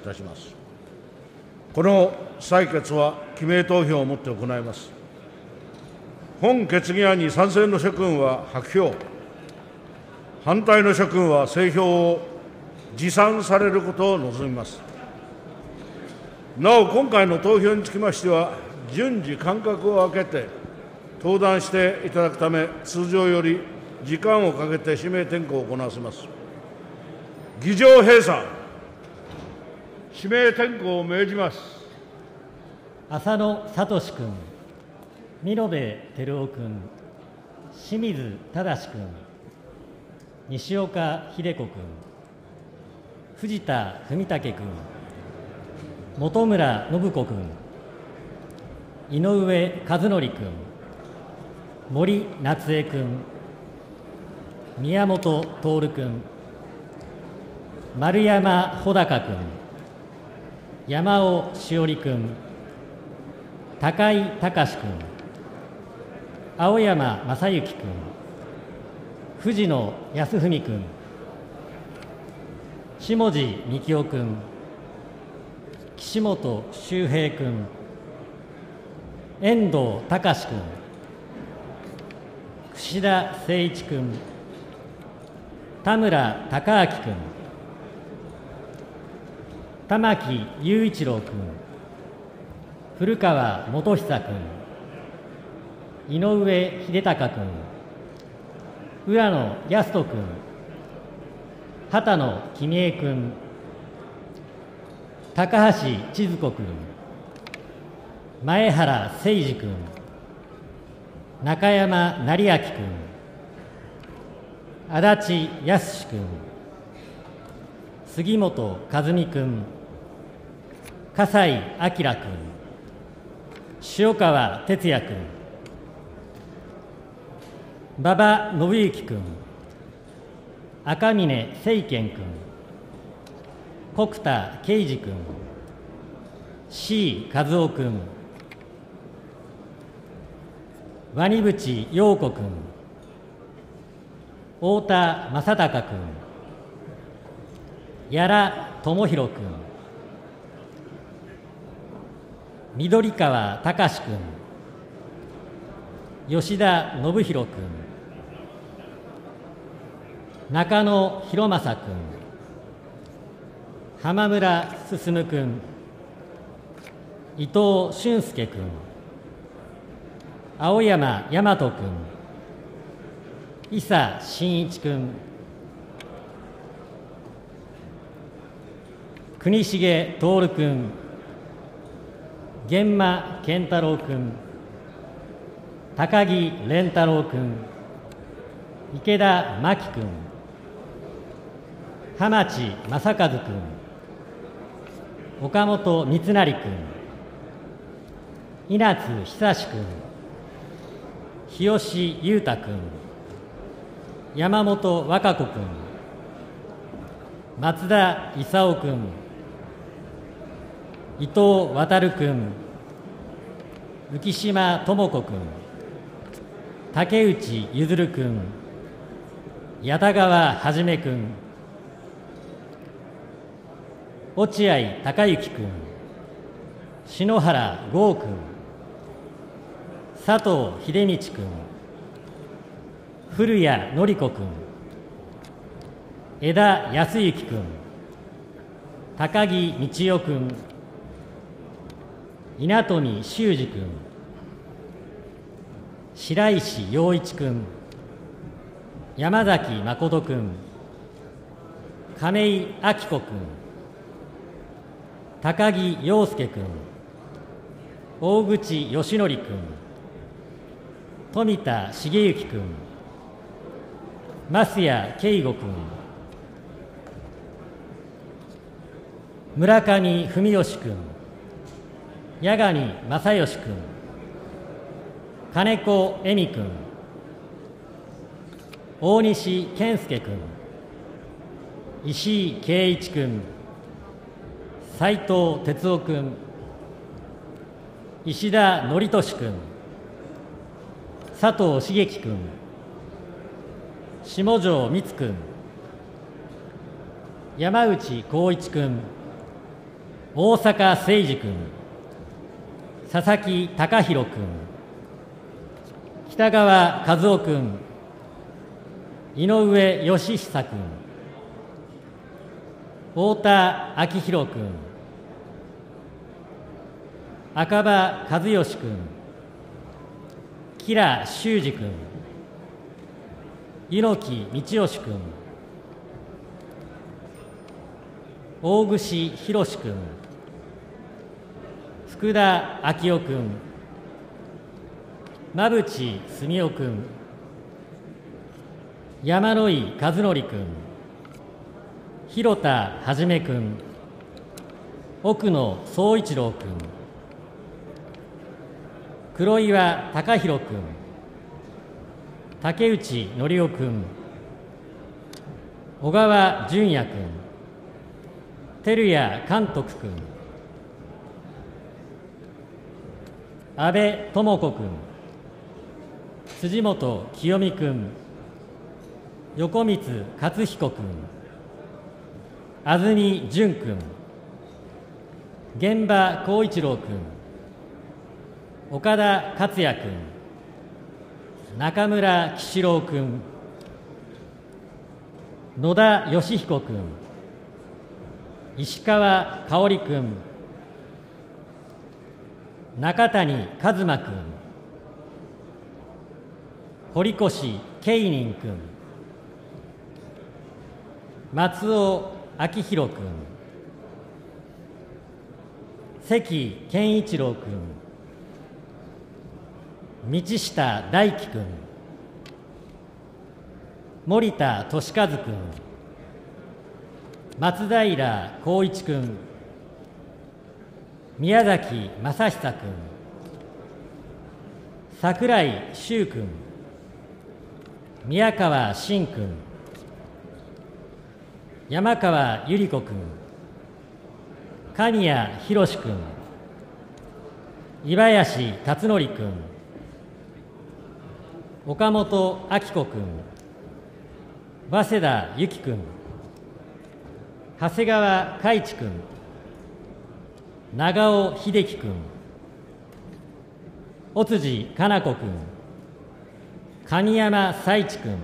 たします。この採決は記名投票をもって行います。本決議案に賛成の諸君は白票、反対の諸君は製票を持参されることを望みます。なお、今回の投票につきましては、順次間隔を空けて登壇していただくため、通常より時間をかけて指名点呼を行わせます。議場閉鎖、指名点呼を命じます。 浅野聡君、見延照夫君、清水正君、西岡秀子君、藤田文武君、本村信子君、井上和則君、森夏江君、宮本徹君、丸山穂高君、山尾志織君、高井隆君、青山正幸君、藤野康文君、下地幹夫君、岸本周平君、遠藤隆君、櫛田誠一君、田村貴明君、玉木雄一郎君、古川元久君、井上秀隆君、浦野靖人君、畑野公江君、高橋千鶴子君、前原誠司君、中山成明君、足立康君、杉本和美君、笠井明君、塩川哲也君、馬場伸幸君、赤嶺誠賢君、国田圭司君、C. 和夫君、鰐淵陽子君、太田正孝君、屋良智弘君、緑川隆君、吉田信弘君、中野博正君、浜村進君、伊藤俊介君、青山大和君、伊佐真一君、国重徹君、源馬健太郎君、高木蓮太郎君、池田真紀君、浜地正和君、岡本光成君、稲津久志君、日吉裕太君、山本和歌子君、松田勲君、伊藤航君、浮島智子君、竹内譲君、矢田川はじめ君、落合孝之君、篠原剛君、佐藤秀道君、古谷典子君、枝康之君、高木道夫君、稲富修二君、白石陽一君、山崎誠君、亀井明子君、高木陽介君、大口義則君、富田茂之君、増谷圭吾君、村上文義君、八神正義君、金子恵美君、大西健介君、石井圭一君、斉藤哲夫君、石田典俊君、佐藤茂樹君、下條光君、山内浩一君、 大阪誠二君、佐々木貴弘君、北川和夫君、井上義久君、太田昭弘君、赤羽和義君、吉良修司君、猪木道義君、大串博君、福田昭夫君、馬淵澄夫君、山井和則君、広田一君、奥野総一郎君、黒岩貴弘君、竹内則夫君、小川淳也君、照屋監督君、安倍智子君、辻元清美君、横光克彦君、安住淳君、玄場幸一郎君、岡田克也君、中村喜四郎君、野田義彦君、石川香織君、中谷一馬君、堀越慶仁君、松尾明弘君、関健一郎君、道下大輝君、森田俊和君、松平浩一君、宮崎正久君、櫻井修君、宮川真君、山川百合子君、神谷博君、岩林辰徳君、岡本明子君、早稲田由紀君、長谷川海智君、長尾秀樹君、尾辻かな子君、神山彩一君、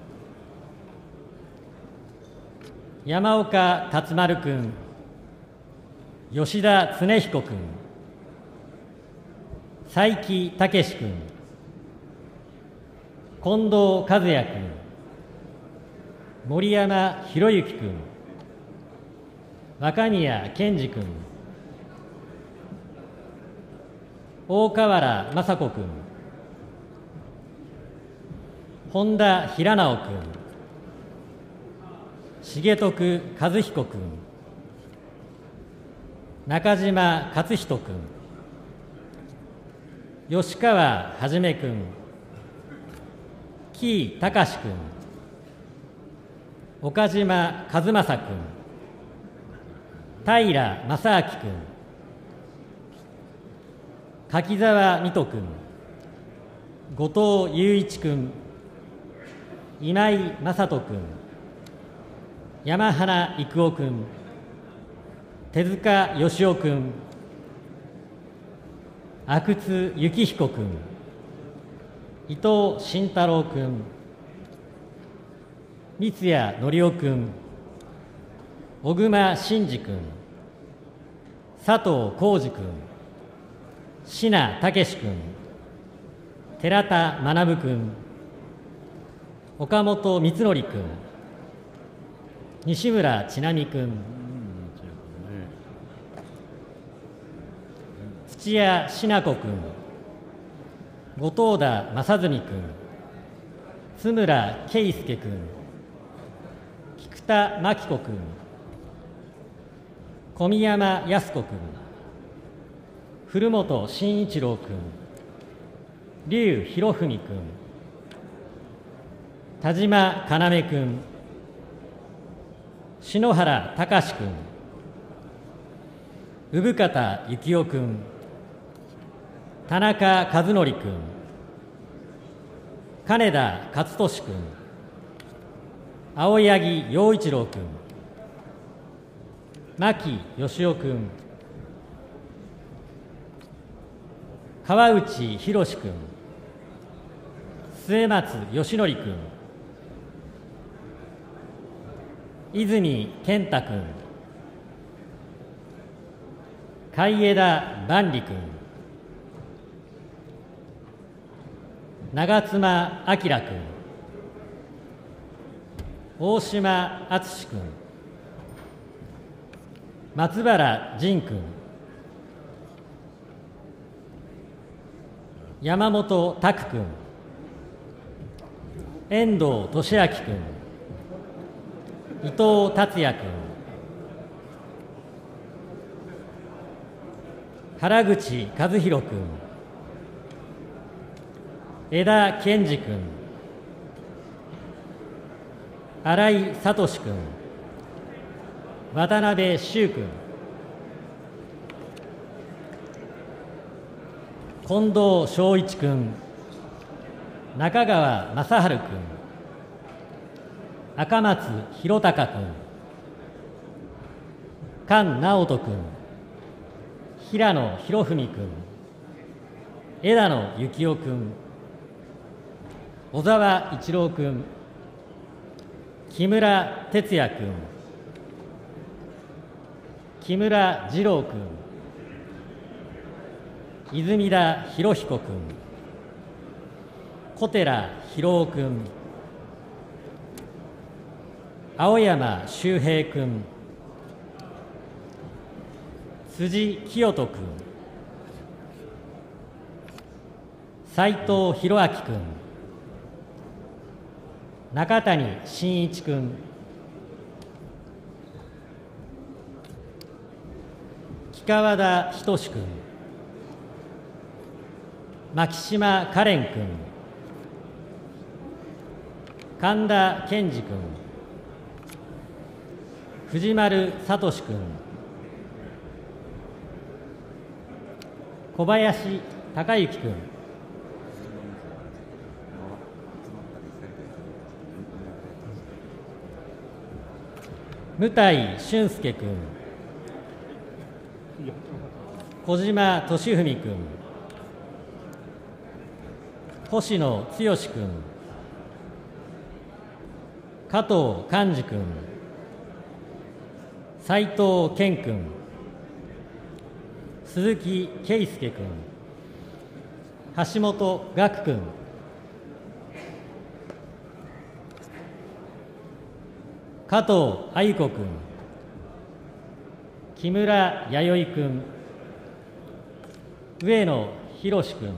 山岡達丸君、吉田恒彦君、佐伯武君、近藤和也君、森山博之君、若宮健二君、大河原雅子君、本田平直君、重徳和彦君、中島勝人君、吉川はじめ君、紀伊隆君、岡島和正君、平正明君、柿沢水戸君、後藤雄一君、今井正人君、山花育夫君、手塚義雄君、阿久津幸彦君、伊藤慎太郎君、三谷則夫君、小熊慎司君、佐藤浩二君、椎名武君、寺田学君、岡本光則君、西村智奈美君、土屋品子君、後藤田正純君、津村圭介君、菊田真紀子君、小宮山靖子君、古本慎一郎君、劉博文君、田島要君、篠原隆君、産方幸男君、田中和則君、金田勝利君、青柳陽一郎君、牧義夫君、 川内博君、末松義則君、泉健太君、海枝万里君、長妻昭君、大島敦君、松原仁君、山本拓君、遠藤利明君、伊藤達也君、原口和弘君、枝健二君、新井聡君、渡辺修君、近藤昭一君、中川正治君、赤松弘隆君、菅直人君、平野博文君、枝野幸男君、小沢一郎君、木村哲也君、木村二郎君、泉田博彦君、小寺博夫君、青山周平君、辻清人君、斉藤弘明君、中谷真一君、木川田仁君、牧島かれん君、神田健二君、藤丸聡君、小林孝之君、向井俊介君、小島敏文君、星野剛君、加藤寛治君、斉藤健君、鈴木圭介君、橋本岳君、加藤愛子君、木村弥生君、上野博君、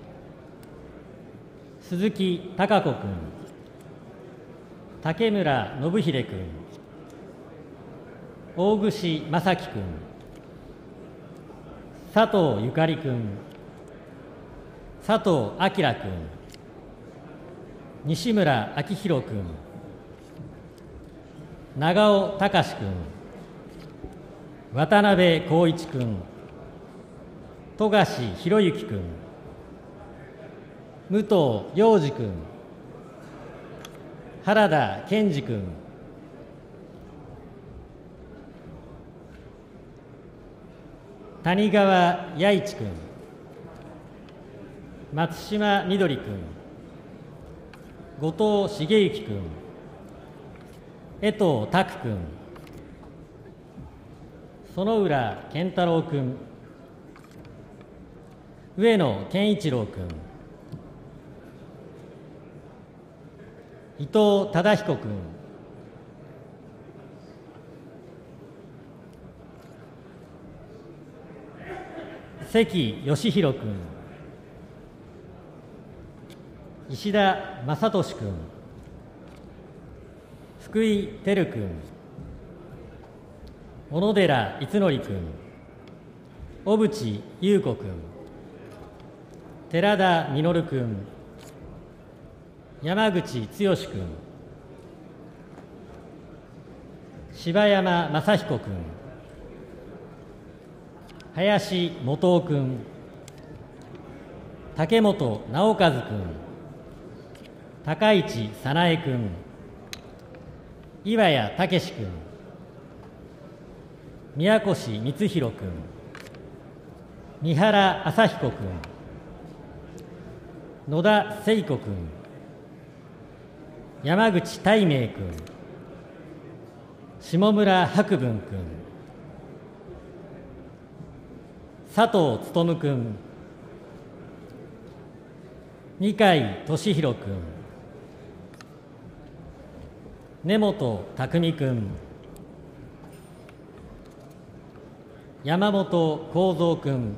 鈴木貴子君、竹村信秀君、大串正樹君、佐藤ゆかり君、佐藤明君、西村明宏君、長尾隆君、渡辺浩一君、富樫博之君、武藤洋二君、原田健二君、谷川弥一君、松島みどり君、後藤茂之君、江藤拓君、園浦健太郎君、上野健一郎君、伊藤忠彦君、関義弘君、石田正俊君、福井照君、小野寺逸則君、小渕優子君、寺田稔君、山口剛君、柴山正彦君、林元夫君、竹本直和君、高市早苗君、岩谷武君、宮越光弘君、三原朝彦君、 野田聖子君、山口大明君、下村博文君、佐藤勉君、二階俊博君、根本匠君、山本幸三君、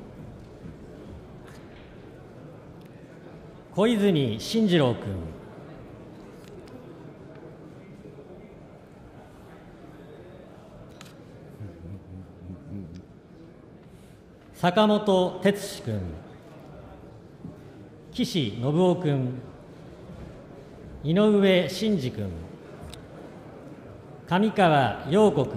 小泉進次郎君、坂本哲司君、岸信夫君、井上真司君、上川陽子君、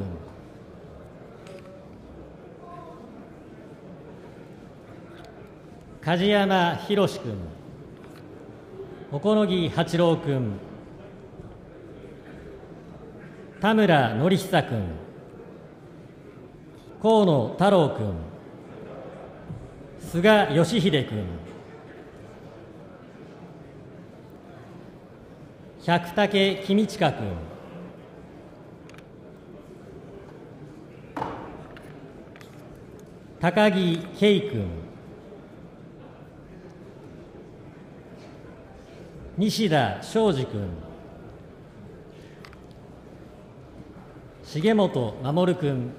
梶山博君、小此木八郎君、田村典久君、河野太郎君、菅義偉君、百武公親君、高木圭君、西田昌司君、重本守君、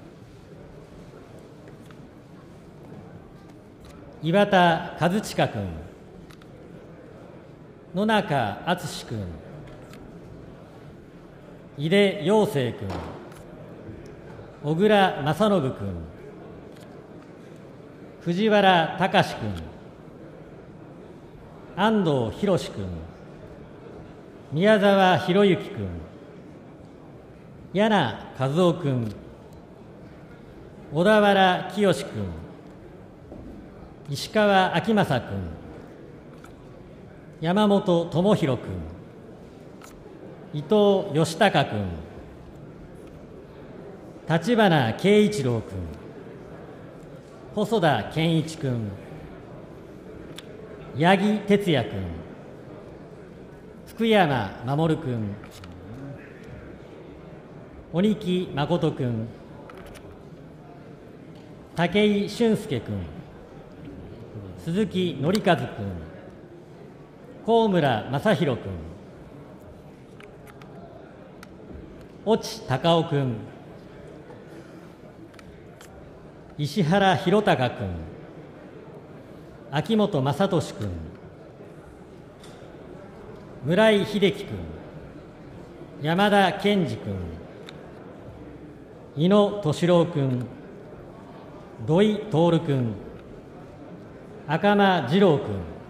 岩田和親君、野中敦君、井出陽生君、小倉正信君、藤原隆君、安藤博君、宮沢博之君、柳和夫君、小田原清君、石川昭正君、山本智博君、伊藤義孝君、立花慶一郎君、細田健一君、八木哲也君、福山守君、鬼木誠君、武井俊介君、鈴木紀和君、高村正弘君、越智隆夫君、石原宏高君、秋元正俊君、村井秀樹君、山田健二君、井野俊郎君、土井徹君、赤間次郎君、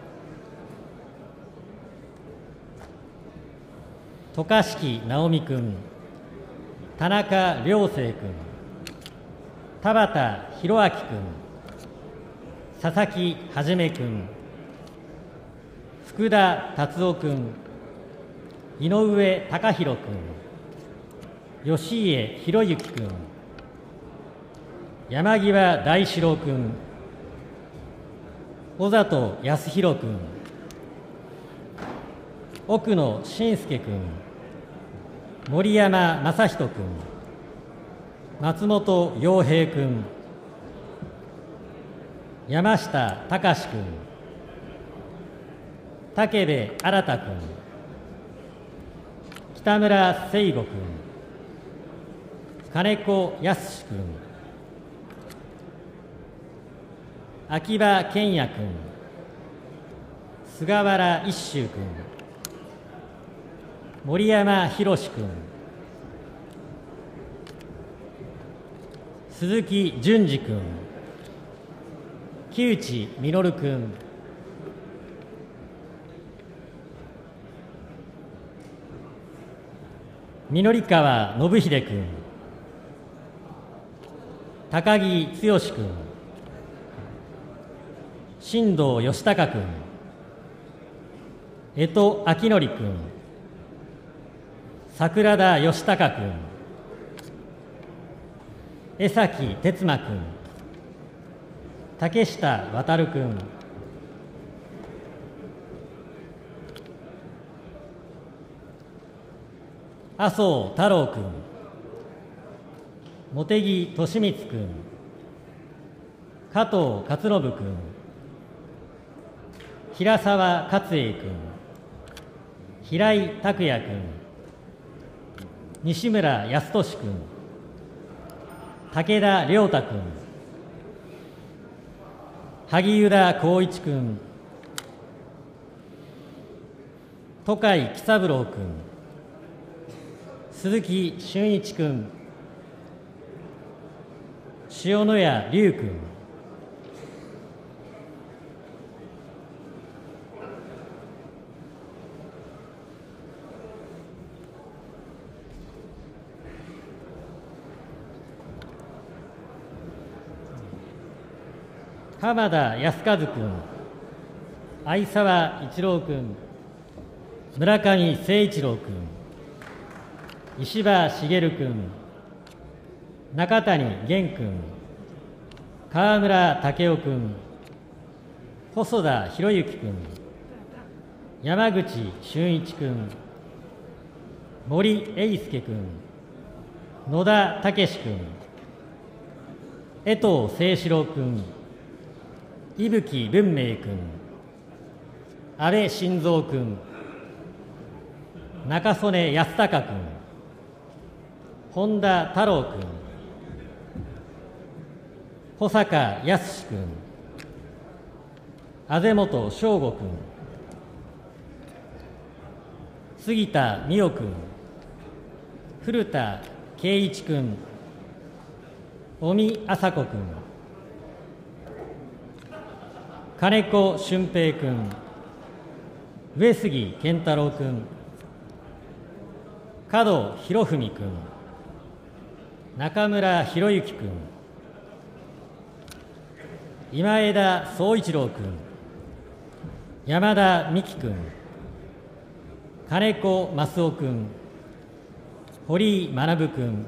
渡嘉敷直美君、田中良生君、田畑弘明君、佐々木一君、福田達夫君、井上貴弘君、吉家博之君、山際大志郎君、小里康弘君、奥野信介君、森山正人君、松本洋平君、山下隆君、武部新君、北村聖吾君、金子康君、秋葉賢也君、菅原一秀君、森山博君、鈴木淳二君、木内稔君、緑川信秀君、高木剛君、新藤義孝君、江戸昭則君、桜田義孝君、江崎哲馬君、竹下渉君、 麻生太郎君、茂木利光君、加藤勝信君、平沢勝栄君、平井拓也君、西村康稔君、武田良太君、萩生田光一君、戸海喜三郎君、鈴木俊一君、塩谷龍君、浜田靖和君、相沢一郎君、村上誠一郎君、石破茂君、中谷元君、河村武雄君、細田博之君、山口俊一君、森英介君、野田武君、江藤誠志郎君、伊吹文明君、安倍晋三君、中曽根康隆君、本田太郎君、保坂康君、安倍元翔吾君、杉田水脈君、古田圭一君、尾身朝子君、金子俊平君、上杉健太郎君、門博文君、中村博之君、今枝宗一郎君、山田美希君、金子益夫君、堀井学君、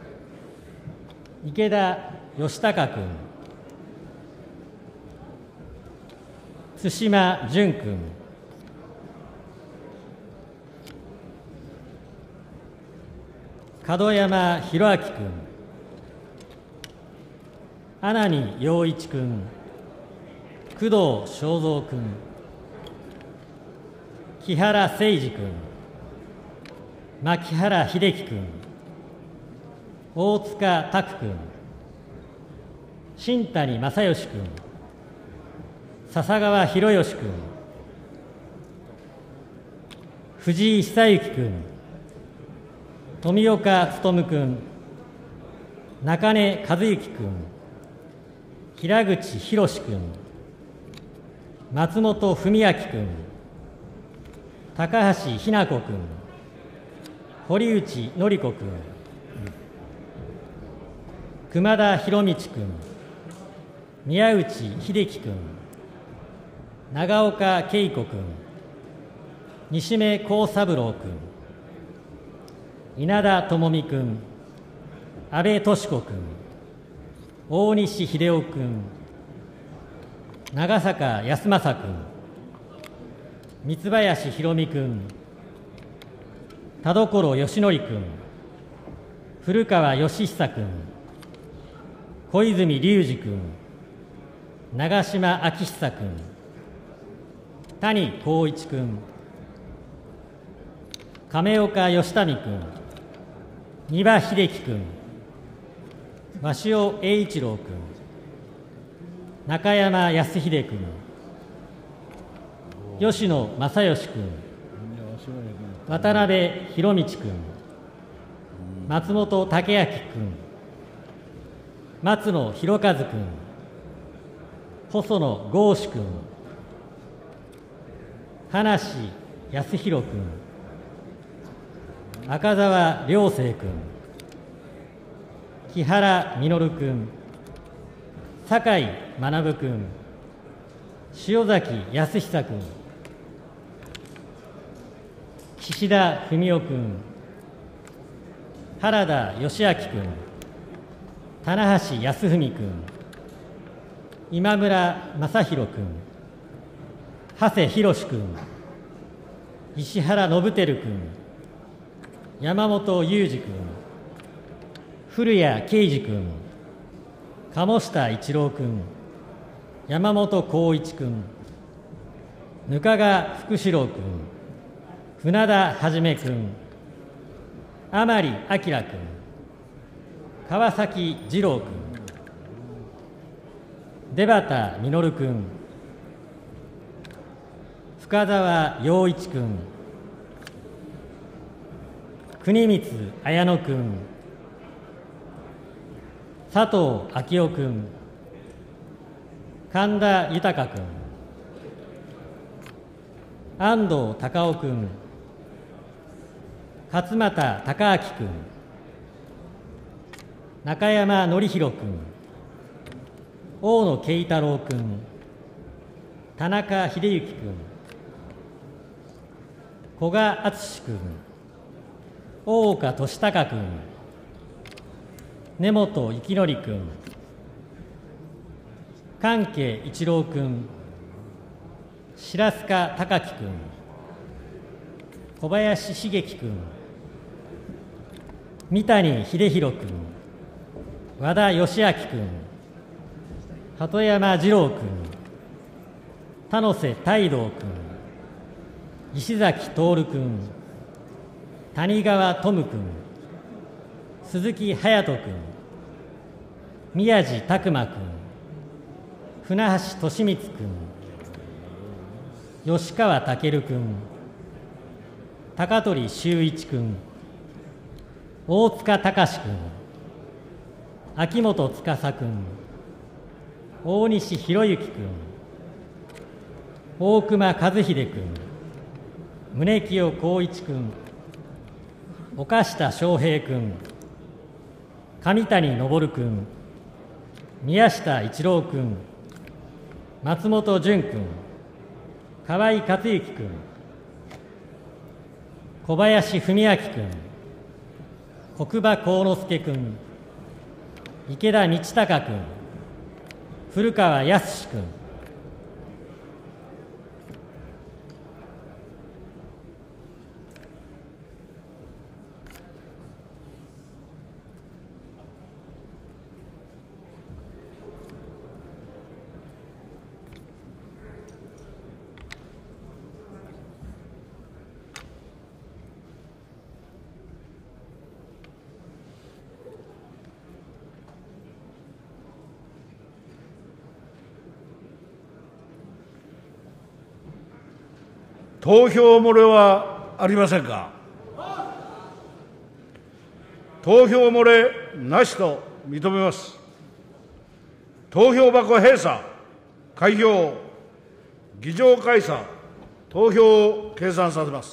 池田義孝君、津島淳君、門山弘明君、阿南陽一君、工藤正三君、木原誠二君、牧原秀樹君、大塚拓君、新谷正義君、笹川博義君、藤井久之君、富岡勉君、中根和之君、平口博君、松本文明君、高橋日奈子君、堀内典子君、熊田博道君、宮内秀樹君、長岡恵子君、西目幸三郎君、稲田朋美君、安倍敏子君、大西秀夫君、長坂康政君、三林博美君、田所義則君、古川義久君、小泉龍司君、長島昭久君、谷公一君、亀岡義民君、丹羽秀樹君、鷲尾英一郎君、中山康秀君、吉野正義君、渡辺博道君、松本剛明君、松野博一君、細野豪志君、葉梨康弘君、赤澤良生君、木原稔君、酒井学君、塩崎康久君、岸田文雄君、原田義明君、棚橋康文君、今村雅弘君、長谷博君、石原信輝君、 山本裕二君、古谷圭司君、鴨下一郎君、山本浩一君、額賀福志郎君、船田一君、甘利明君、川崎二郎君、出畑実君、深澤陽一君、国光綾乃君、佐藤昭夫君、神田豊君、安藤孝夫君、勝俣孝明君、中山典弘君、大野慶太郎君、田中秀之君、古賀敦君、大岡俊孝君、根本幸則君、関係一郎君、白須賀貴樹君、小林茂樹君、三谷秀弘君、和田義明君、鳩山二郎君、田野瀬泰道君、石崎徹君、谷川智君、鈴木隼人君、宮地拓磨君、船橋利光君、吉川健君、高取修一君、大塚隆君、秋元司君、大西博之君、大隈和秀君、宗清光一君、岡下翔平君、上谷昇君、宮下一郎君、松本純君、河合克行君、小林文明君、国場幸之助君、池田道隆君、古川康君、 投票漏れはありませんか。投票漏れなしと認めます。投票箱閉鎖、開票、議場解散、投票を計算させます。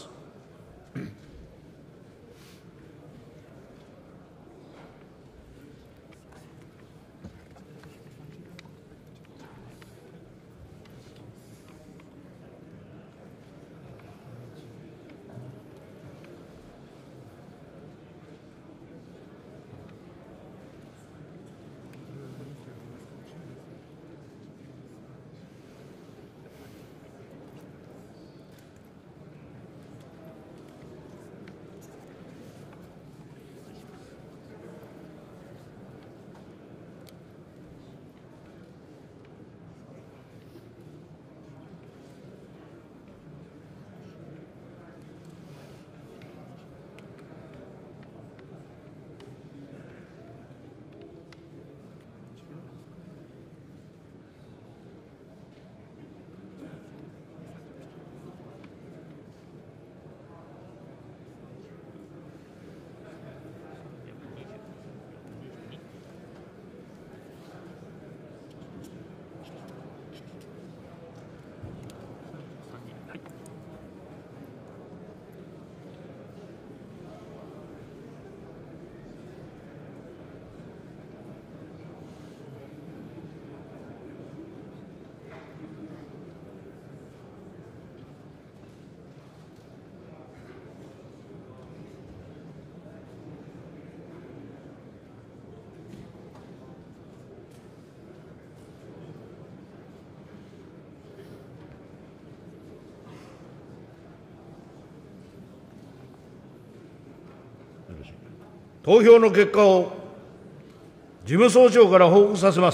投票の結果を事務総長から報告させます。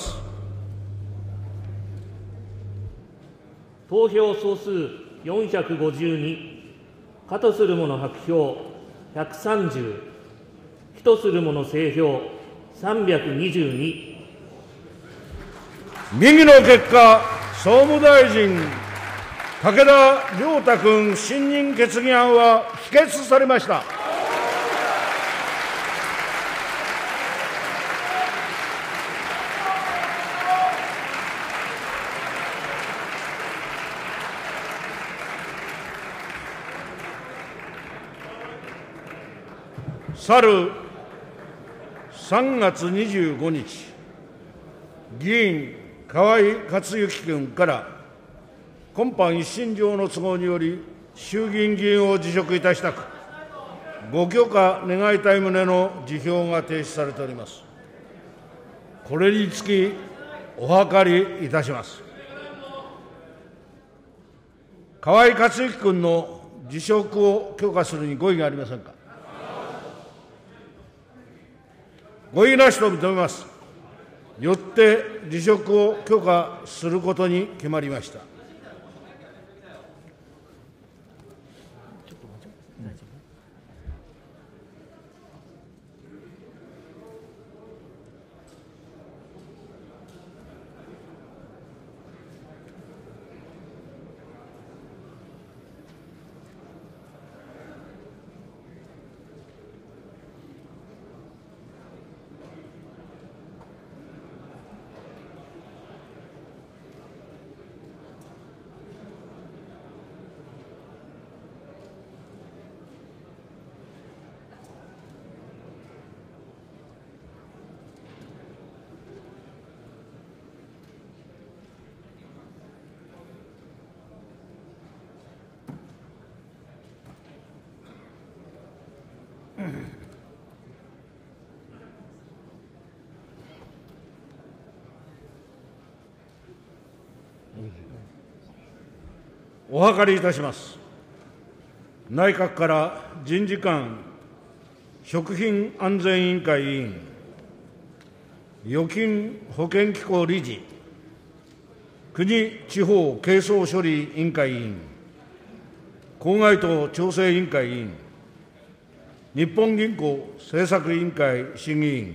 投票総数452、可とする者白票130、非とする者正票322。 右の結果、総務大臣、武田良太君信任決議案は否決されました。去る3月25日、議員、河井克行君から今般一身上の都合により、衆議院議員を辞職いたしたく、ご許可願いたい旨の辞表が提出されております。これにつき、お諮りいたします。河井克行君の辞職を許可するにご異議がありませんか。ご異議なしと認めます。よって辞職を許可することに決まりました。お諮りいたします。内閣から人事官食品安全委員会委員、預金保険機構理事、国地方係争処理委員会委員、公害党調整委員会委員、日本銀行政策委員会審議員、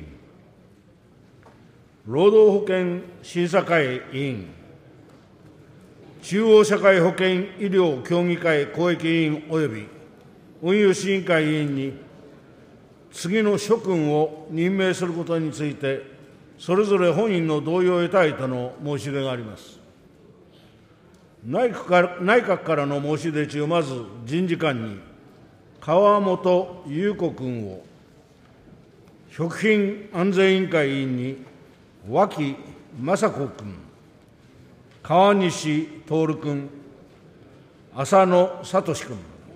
労働保険審査会委員、中央社会保険医療協議会公益委員及び運輸審議会委員に次の諸君を任命することについて、それぞれ本人の同意を得たいとの申し出があります。内閣からの申し出中、まず人事官に川本裕子君を、食品安全委員会委員に脇雅子君、川西徹君、浅野聡君、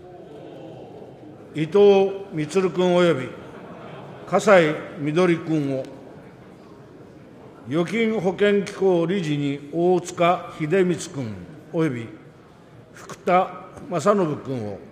伊藤充君および笠井緑君を、預金保険機構理事に大塚秀光君および福田正信君を、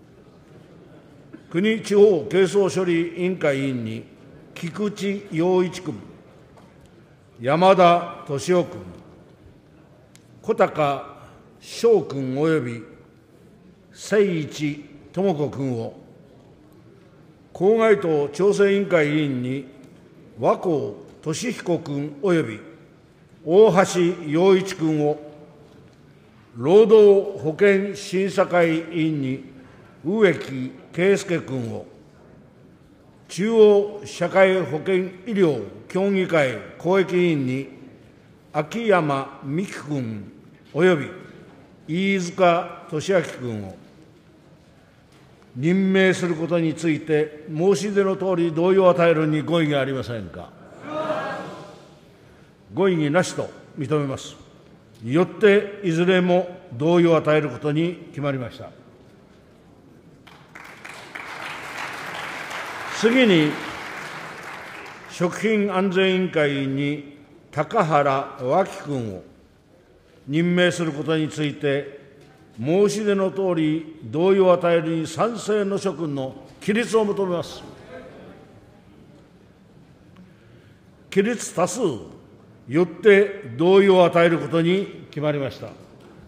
国地方係争処理委員会委員に菊池陽一君、山田俊夫君、小高翔君および誠一智子君を、公害党調整委員会委員に和光俊彦君および大橋洋一君を、労働保険審査会委員に植木圭介君を、中央社会保険医療協議会公益委員に秋山美樹君および飯塚俊明君を任命することについて、申し出のとおり同意を与えるにご異議がありませんか。ご異議なしと認めます。よっていずれも同意を与えることに決まりました。次に、食品安全委員会委員に高原脇君を任命することについて、申し出のとおり同意を与えるに賛成の諸君の起立を求めます。 起立多数よって同意を与えることに決まりました。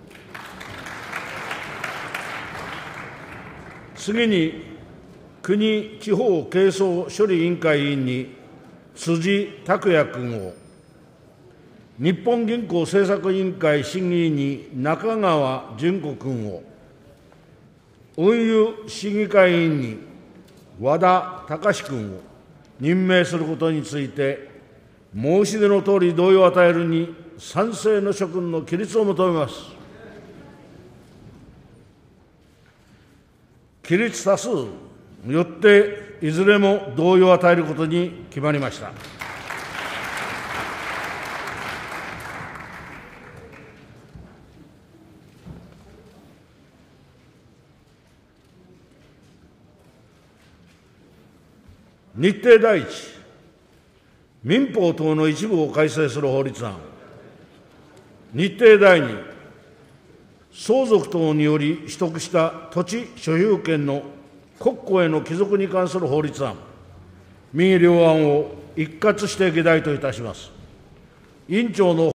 次に、国地方係争処理委員会委員に辻拓也君を、日本銀行政策委員会審議委員に中川淳子君を、運輸審議会委員に和田隆君を任命することについて、申し出のとおり同意を与えるに賛成の諸君の起立を求めます。起立多数よっていずれも同意を与えることに決まりました。日程第一、民法等の一部を改正する法律案。日程第二、相続等により取得した土地所有権の国庫への帰属に関する法律案。右両案を一括して議題といたします。委員長の